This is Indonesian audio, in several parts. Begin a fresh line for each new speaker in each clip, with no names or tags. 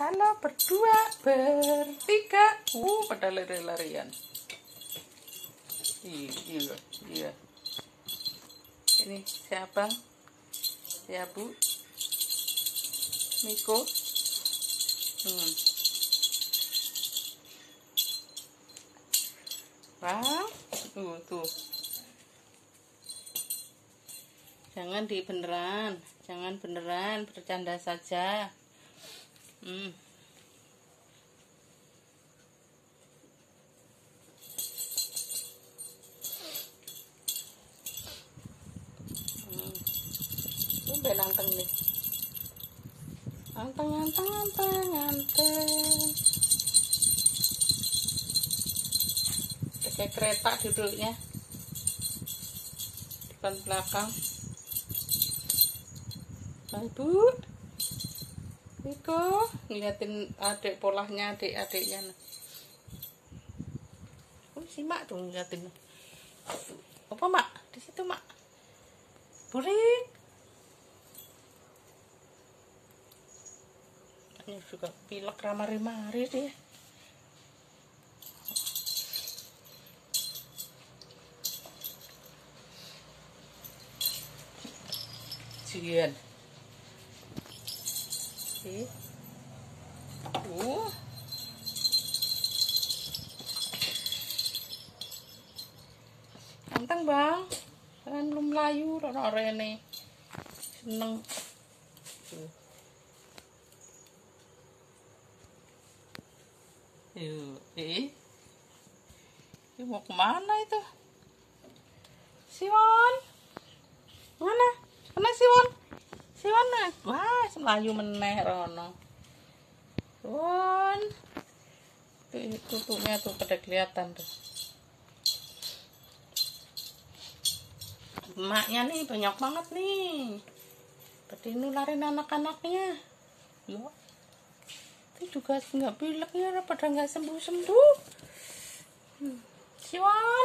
Halo berdua, bertiga. Pada lari-larian. Iya, iya. Ini siapa? Ya Bu, Miko. Wah, tuh. Jangan beneran, bercanda saja. Udah nanteng nih. Anteng. Kayak kereta duduknya. Depan belakang. Bu, Niko ngeliatin adik polahnya adik-adiknya. Si Mak tuh ngeliatin. Apa Mak? Di situ Mak. Burik. Ini juga pilek ramari-mari dia. Jian. Anteng Bang, kan belum melayu rene seneng. Ini mau kemana itu? Siwon, mana Siwon? Siwon nih, wah melayu meneh rono. Siwon, tutupnya tuh pada kelihatan tuh. Emaknya nih banyak banget nih. Tadi nularin anak-anaknya. Ya. Itu juga nggak pileknya pada nggak sembuh-sembuh. Siwon.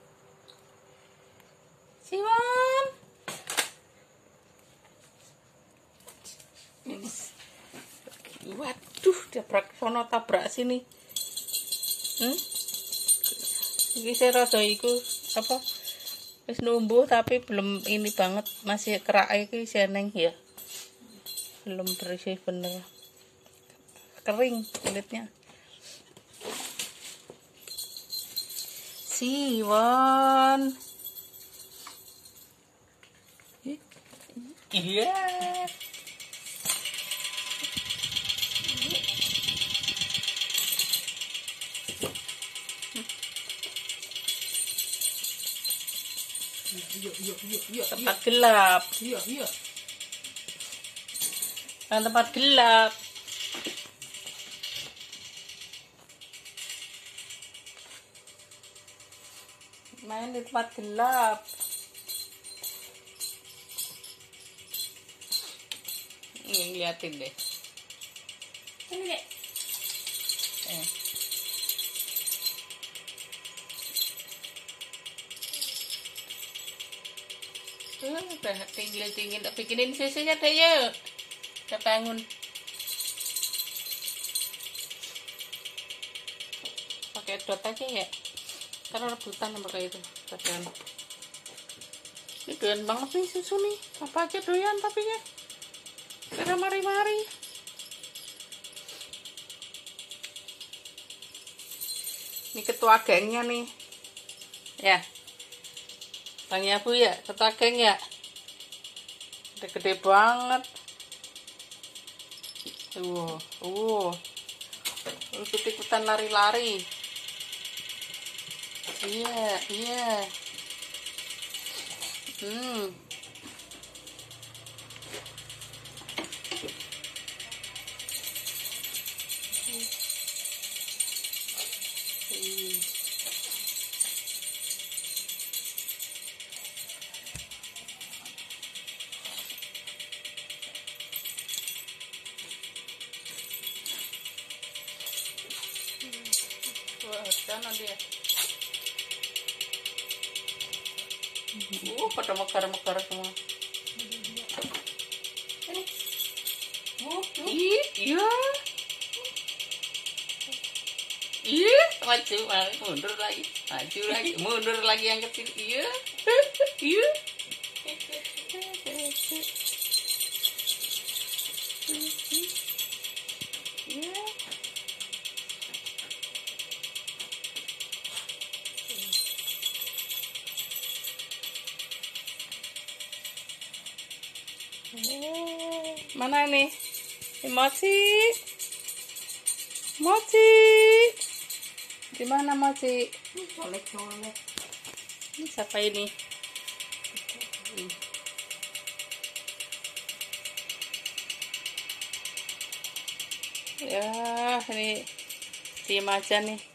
Waduh, tabrak sono tabrak sini. Iki saya rada iku apa? Wis numbuh tapi belum ini banget, masih kerak iki seneng ya. Belum bersih bener. Kering kulitnya. Siwon. Iya. Tempat gelap. Iya. Tempat gelap. Main di tempat gelap. Ini liatin deh. Ini deh. Udah tinggi tak bikinin susunya deh yuk. Udah bangun. Pakai dot aja ya. Karena rebutan sama kayak itu. Badan. Ini doyan banget nih susu nih. Apa aja doyan tapi ya. Karena mari-mari. Ini ketua gengnya nih. Ya. Tanya Bu ya, ketua geng ya. Gede banget. Ikut-ikutan lari-lari. Iya. Wah, sana dia. Pada mekar-mekar semua. Iya. Iya, maju, mundur lagi, maju lagi, mundur lagi yang kecil. Iya, iya. Iya. Mana nih? Mochi. Mochi. Di mana Mochi?
Colek-colek.
Ini siapa ini? Ya, ini diem aja nih.